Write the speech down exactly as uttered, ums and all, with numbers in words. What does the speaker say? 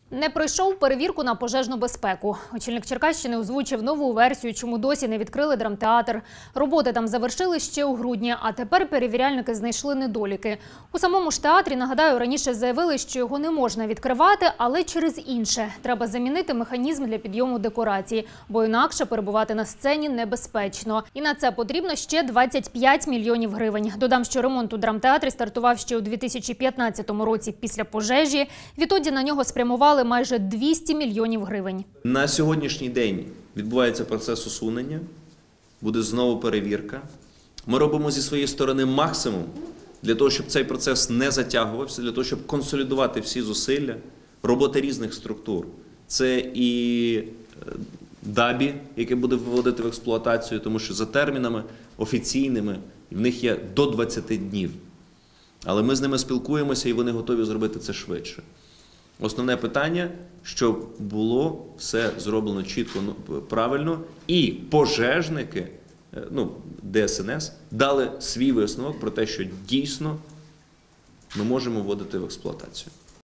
Не пройшов перевірку на пожежну безпеку. Очільник Черкащини озвучив нову версію, чому досі не відкрили драмтеатр. Роботи там завершили ще у грудні, а тепер перевіряльники знайшли недоліки. У самому ж театрі, нагадаю, раніше заявили, що його не можна відкривати, але через інше. Треба замінити механізм для підйому декорації, бо інакше перебувати на сцені небезпечно. І на це потрібно ще двадцять п'ять мільйонів гривень. Додам, що ремонт у драмтеатрі стартував ще у дві тисячі п'ятнадцятому році після пожежі. Відтоді на нього спрямували майже двісті мільйонів гривень. На сьогоднішній день відбувається процес усунення, буде знову перевірка. Ми робимо зі своєї сторони максимум для того, щоб цей процес не затягувався, для того, щоб консолідувати всі зусилля, роботи різних структур. Це і ДАБІ, яке буде виводити в експлуатацію, тому що за термінами офіційними в них є до двадцяти днів. Але ми з ними спілкуємося і вони готові зробити це швидше. Основне питання, щоб було все зроблено чітко, правильно, і пожежники, ну, ДСНС, дали свій висновок про те, що дійсно ми можемо вводити в експлуатацію.